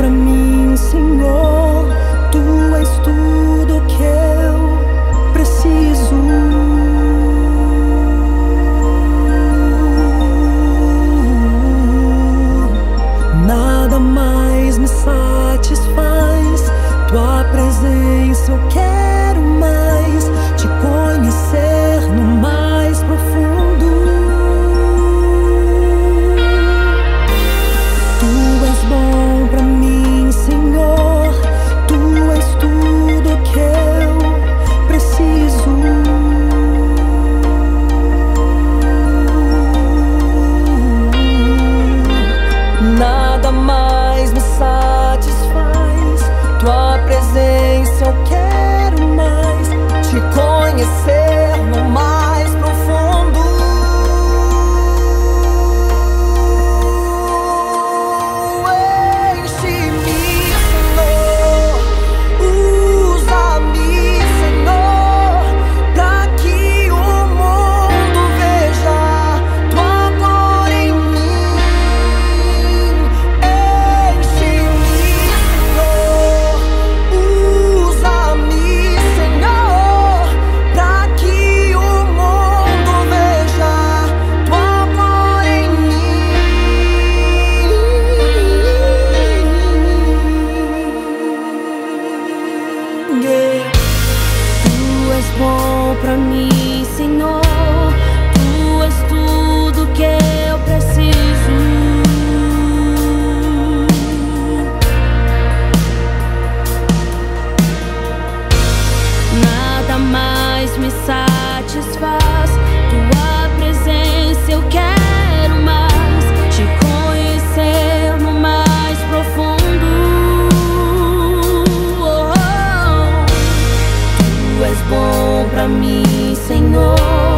pra mim, Senhor. Tu és tudo que eu preciso. Nada mais me satisfaz. Tua presença eu quero mais. Te conhecer no mais profundo. Tu és bom pra mim, Senhor. Tu és tudo que eu preciso. Nada mais me satisfaz. Tua presença eu quero mais. Te conhecer no mais profundo. Enche-me, Senhor. Usa-me, Senhor, pra que o mundo veja tua glória em mim. Enche-me, Senhor. Usa-me, Senhor, pra que o mundo veja tua glória em mim. Tu és bom pra mim, Senhor. Tu és tudo que eu preciso. Nada mais me satisfaz. Tua presença eu quero mais. Te conhecer no mais profundo. Tu és bom pra mim, Senhor.